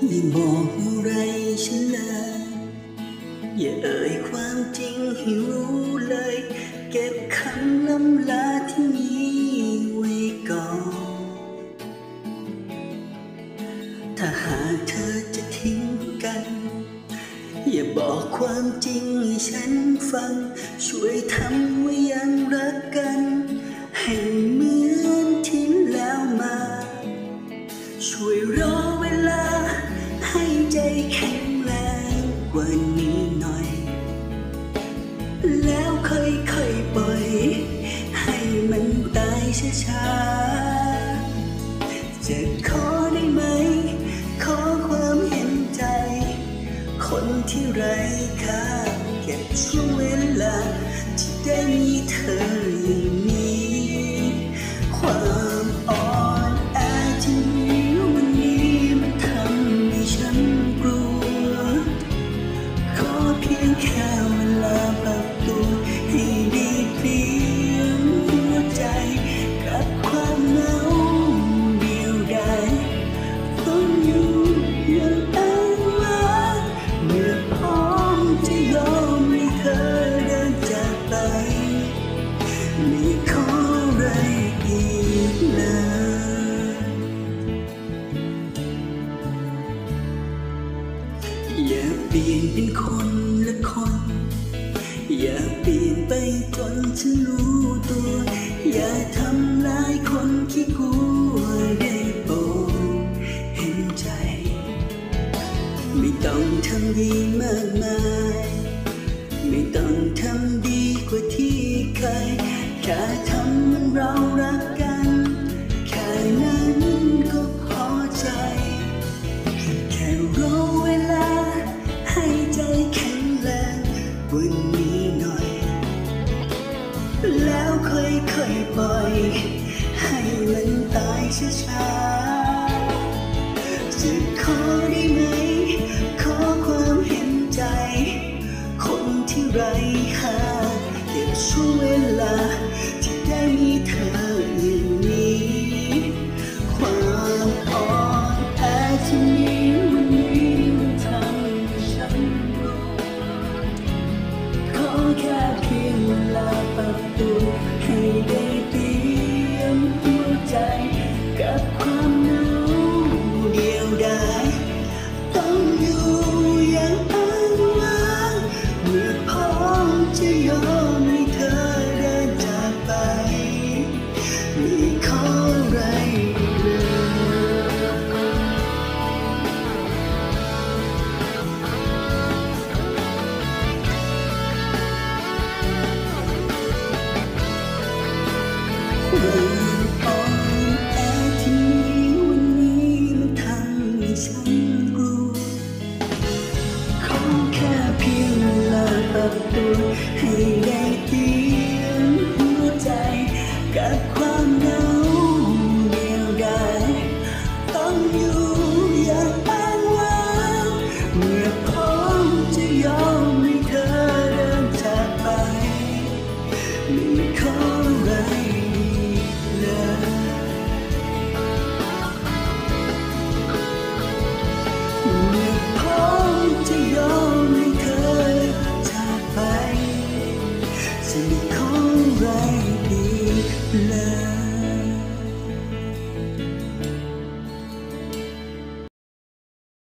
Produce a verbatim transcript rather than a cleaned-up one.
อย่าบอกอะไรฉันเลยอย่าเอ่ยความจริงให้รู้เลยเก็บคำล้ำลาที่มีไว้ก่อนถ้าหากเธอจะทิ้งกันอย่าบอกความจริงให้ฉันฟังช่วยทำไว้ยังรักกันให้เหมือนที่แล้วมาช่วยรอเวลาให้ใจแข็งแรงกว่านี้หน่อยแล้วค่อยๆปล่อยให้มันตายช้าๆจะขอได้ไหมขอความเห็นใจคนที่ไร้ค่าเก็บช่วงเวลาที่ได้มีเธออย่างนี้ความอ่อนแอที่มีวันนี้มันทำให้ฉันกลัวขอเพียงแค่เวลาปรับตัวให้ได้เปลี่ยนหัวใจกับความเหงาเดียวดายต้องอยู่อย่างอ้างว้างเมื่อพร้อมจะยอมให้เธอเดินจากไปไม่ขออะไรอีกเลยอย่าเปลี่ยนเป็นคนละคนอย่าเปลี่ยนไปจนฉันรู้ตัวอย่าทำร้ายคนขี้กลัวได้โปรดเห็นใจไม่ต้องทำดีมากมายไม่ต้องทำดีกว่าที่เคยแค่ทำเหมือนเรารักกันแค่นั้นก็พอใจแค่รอเวลาให้ใจแข็งแรงวันนี้หน่อยแล้วค่อยๆปล่อยให้มันตายช้าๆจะขอได้ไหมขอความเห็นใจคนที่ไร้ค่าเก็บช่วงเวลาที่ได้มีเธออย่างนี้ความอ่อนแอที่มีวันนี้มันทำให้ฉันกลัวขอแค่เพียงเวลาปรับตัวให้ได้เตรียมหัวใจกับความเหงาเดียวดายต้องอยู่อย่างอ้างว้างเมื่อพร้อมจะยอมให้เธอเดินจากไปไม่ขออะไรเลยความอ่อนแอที่มีวันนี้มันทำให้ฉันกลัวขอแค่เพียงเวลาปรับตัวให้